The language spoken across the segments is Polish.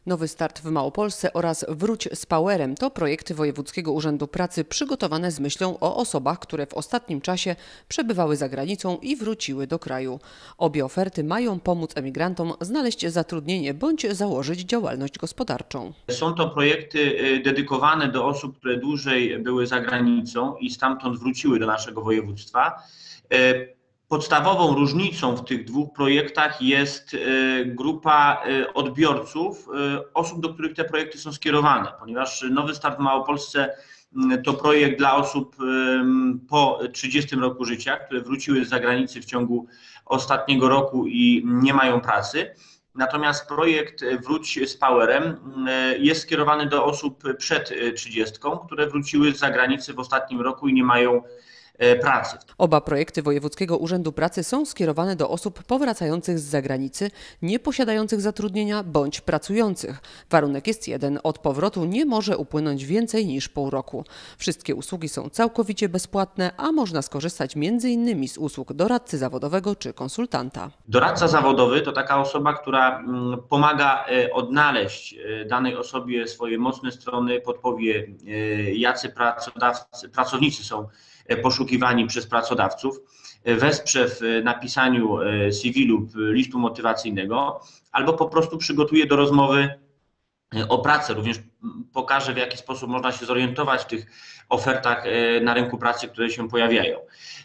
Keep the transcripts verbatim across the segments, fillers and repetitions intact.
Nowy start w Małopolsce oraz Wróć z Powerem to projekty Wojewódzkiego Urzędu Pracy przygotowane z myślą o osobach, które w ostatnim czasie przebywały za granicą i wróciły do kraju. Obie oferty mają pomóc emigrantom znaleźć zatrudnienie bądź założyć działalność gospodarczą. Są to projekty dedykowane do osób, które dłużej były za granicą i stamtąd wróciły do naszego województwa. Podstawową różnicą w tych dwóch projektach jest grupa odbiorców, osób, do których te projekty są skierowane, ponieważ Nowy Start w Małopolsce to projekt dla osób po trzydziestym roku życia, które wróciły z zagranicy w ciągu ostatniego roku i nie mają pracy. Natomiast projekt Wróć z Powerem jest skierowany do osób przed trzydziestką, które wróciły z zagranicy w ostatnim roku i nie mają pracy. Oba projekty Wojewódzkiego Urzędu Pracy są skierowane do osób powracających z zagranicy, nie posiadających zatrudnienia bądź pracujących. Warunek jest jeden: od powrotu nie może upłynąć więcej niż pół roku. Wszystkie usługi są całkowicie bezpłatne, a można skorzystać między innymi z usług doradcy zawodowego czy konsultanta. Doradca zawodowy to taka osoba, która pomaga odnaleźć danej osobie swoje mocne strony, podpowie, jacy pracodawcy, pracownicy są poszukiwani przez pracodawców, wesprze w napisaniu C V lub listu motywacyjnego albo po prostu przygotuje do rozmowy o pracę. Również pokaże, w jaki sposób można się zorientować w tych ofertach na rynku pracy, które się pojawiają.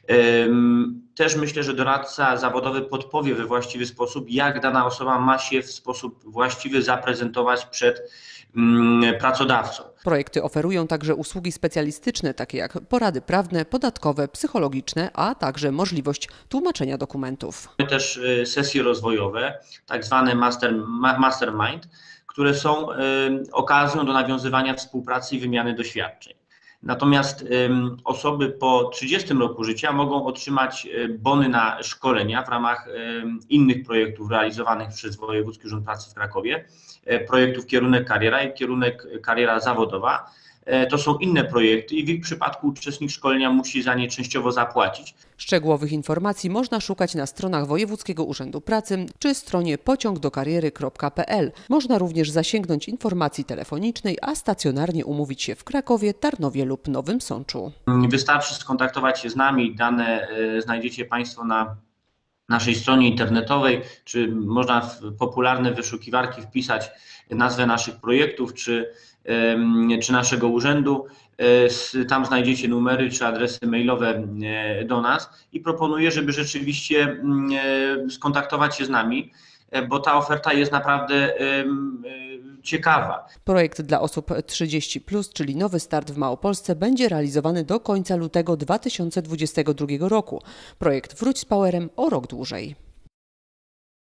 Też myślę, że doradca zawodowy podpowie we właściwy sposób, jak dana osoba ma się w sposób właściwy zaprezentować przed pracodawcą. Projekty oferują także usługi specjalistyczne, takie jak porady prawne, podatkowe, psychologiczne, a także możliwość tłumaczenia dokumentów. Mamy też sesje rozwojowe, tak zwane master, mastermind, które są okazją do nawiązywania współpracy i wymiany doświadczeń. Natomiast osoby po trzydziestym roku życia mogą otrzymać bony na szkolenia w ramach innych projektów realizowanych przez Wojewódzki Urząd Pracy w Krakowie, projektów Kierunek Kariera i Kierunek Kariera Zawodowa. To są inne projekty i w ich przypadku uczestnik szkolenia musi za nie częściowo zapłacić. Szczegółowych informacji można szukać na stronach Wojewódzkiego Urzędu Pracy czy stronie pociąg do kariery kropka p l. Można również zasięgnąć informacji telefonicznej, a stacjonarnie umówić się w Krakowie, Tarnowie lub Nowym Sączu. Wystarczy skontaktować się z nami. Dane znajdziecie Państwo na naszej stronie internetowej, czy można w popularne wyszukiwarki wpisać nazwę naszych projektów, czy, czy naszego urzędu. Tam znajdziecie numery czy adresy mailowe do nas i proponuję, żeby rzeczywiście skontaktować się z nami, bo ta oferta jest naprawdę ciekawa. Projekt dla osób trzydziestu plus, czyli Nowy Start w Małopolsce, będzie realizowany do końca lutego dwa tysiące dwudziestego drugiego roku. Projekt Wróć z Powerem o rok dłużej.